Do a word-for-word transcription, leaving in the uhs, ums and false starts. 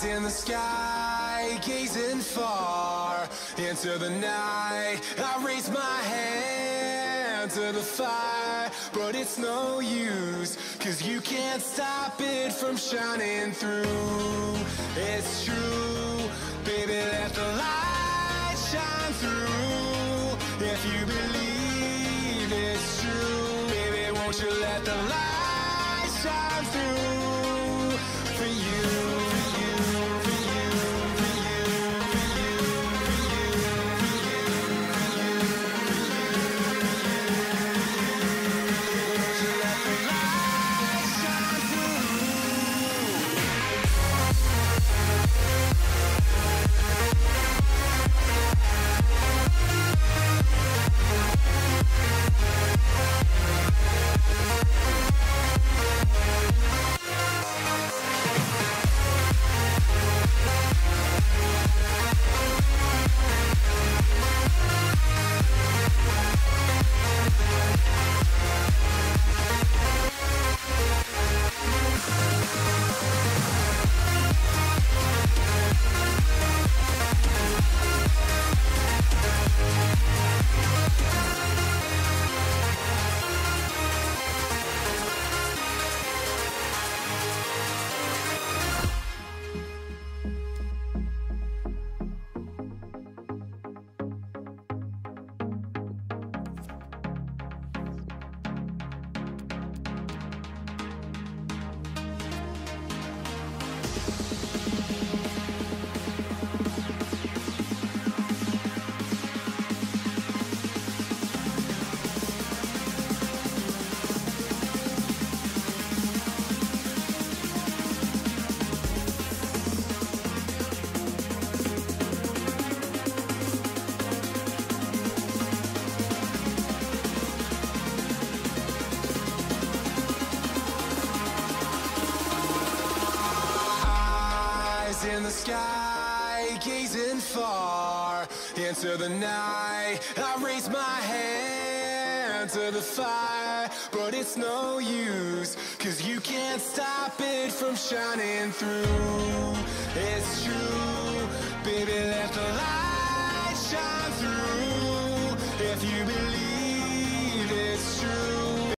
in the sky, gazing far into the night. I raise my hand to the fire, but it's no use, cause you can't stop it from shining through. It's true, baby, let the light shine through. If you believe it's true, baby, won't you let the light shine through for you. In the sky, gazing far into the night. I raise my hand to the fire, but it's no use, cause you can't stop it from shining through. It's true, baby, let the light